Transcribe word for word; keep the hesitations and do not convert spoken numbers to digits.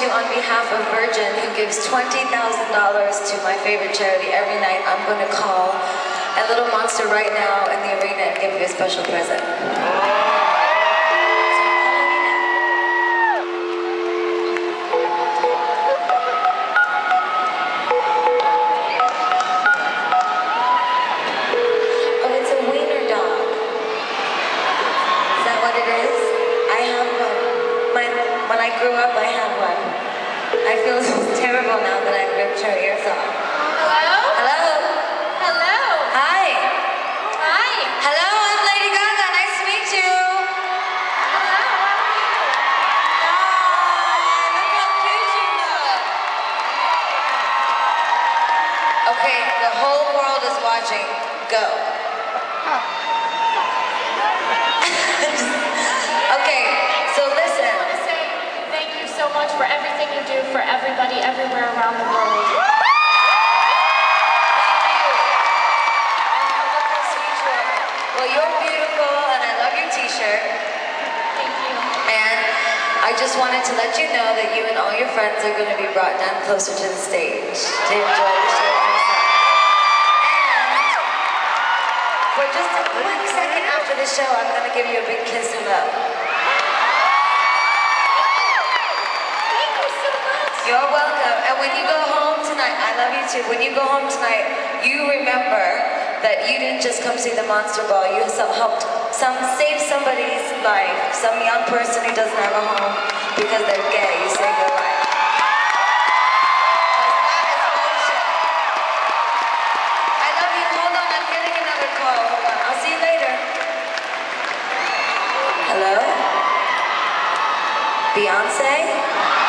to, on behalf of Virgin, who gives twenty thousand dollars to my favorite charity every night, I'm going to call a little monster right now in the arena and give you a special present. When I grew up, I had one. I feel terrible now that I ripped her ears off. Hello? Hello? Hello? Hi. Hi. Hello, I'm Lady Gaga. Nice to meet you. Hello, how Hi, look how cute you look. Okay, the whole world is watching. Go. Okay, so listen. I want to say thank you so much for everything you do for everybody everywhere around the world. Thank you. And look how sweet you are. Well, you're beautiful, and I love your t-shirt. Thank you. And I just wanted to let you know that you and all your friends are going to be brought down closer to the stage to enjoy the show yourself. And for just a quick second after the show, I'm going to give you a big kiss and love. Thank you so much. You're welcome. And when you go home tonight, I love you too. When you go home tonight, you remember that you didn't just come see the Monster Ball. You some helped some save somebody's life. Some young person who doesn't have a home because they're gay. You saved their life. That is bullshit. I love you. Hold on, I'm getting another call. Hold on. I'll see you later. Hello? Beyonce?